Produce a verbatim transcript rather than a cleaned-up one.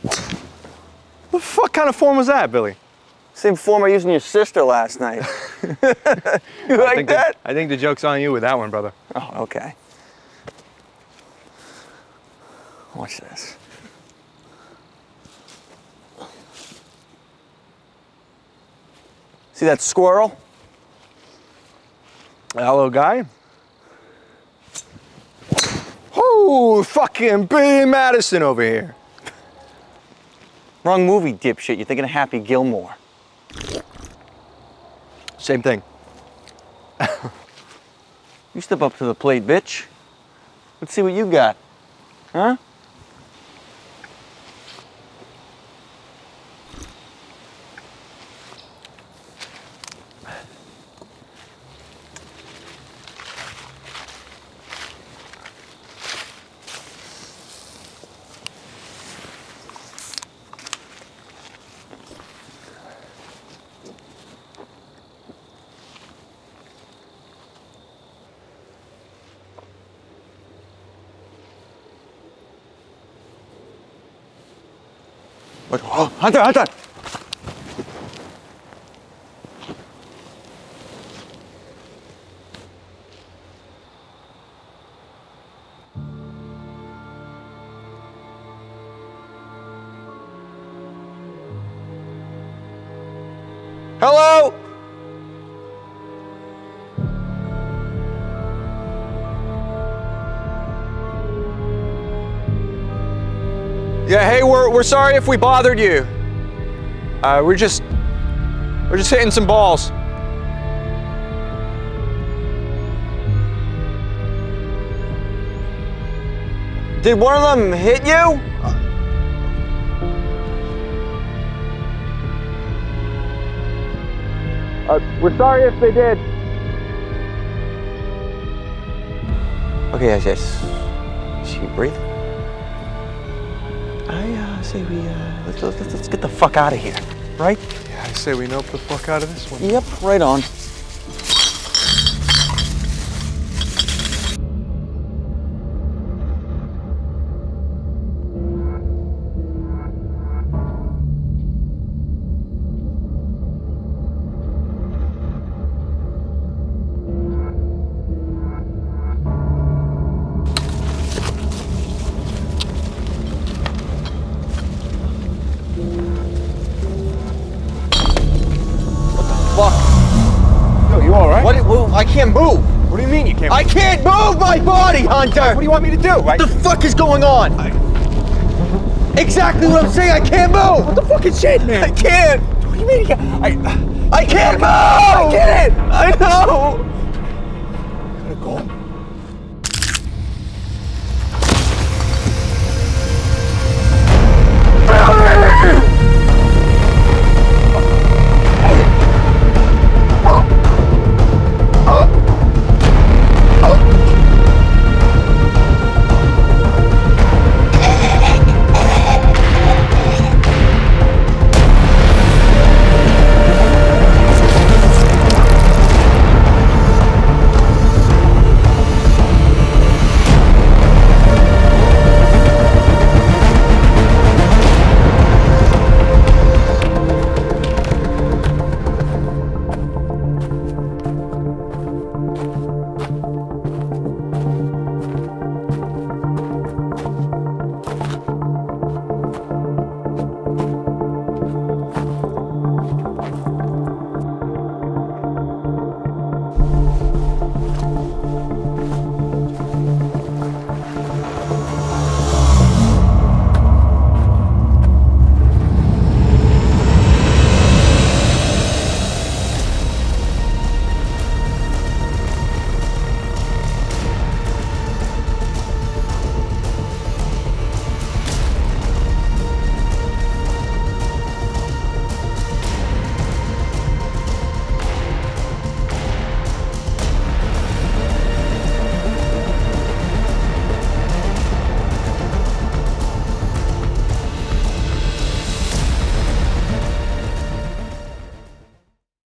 What the fuck kind of form was that, Billy? Same form I used on your sister last night. You I like think that? The, I think the joke's on you with that one, brother. Oh, okay. Watch this. See that squirrel? Hello, guy. Oh, fucking Billy Madison over here. Wrong movie, dipshit. You're thinking of Happy Gilmore. Same thing. You step up to the plate, bitch. Let's see what you got. Huh? What? Oh, Hunter, Hunter! Hello? Yeah, hey, we're, we're sorry if we bothered you. Uh, we're just, we're just hitting some balls. Did one of them hit you? Uh, we're sorry if they did. Okay, yes, yes. She breathe. I uh, say we, uh, let's, let's, let's get the fuck out of here, right? Yeah, I say we nope the fuck out of this one. Yep, right on. Fuck. Yo, you all right? What? Well, I can't move. What do you mean you can't? I can't move my body, Hunter. What do you want me to do? What the fuck is going on? I... Exactly what I'm saying. I can't move. What the fucking shit, man? I can't. What do you mean you can't? I... I can't move. I get it. I know.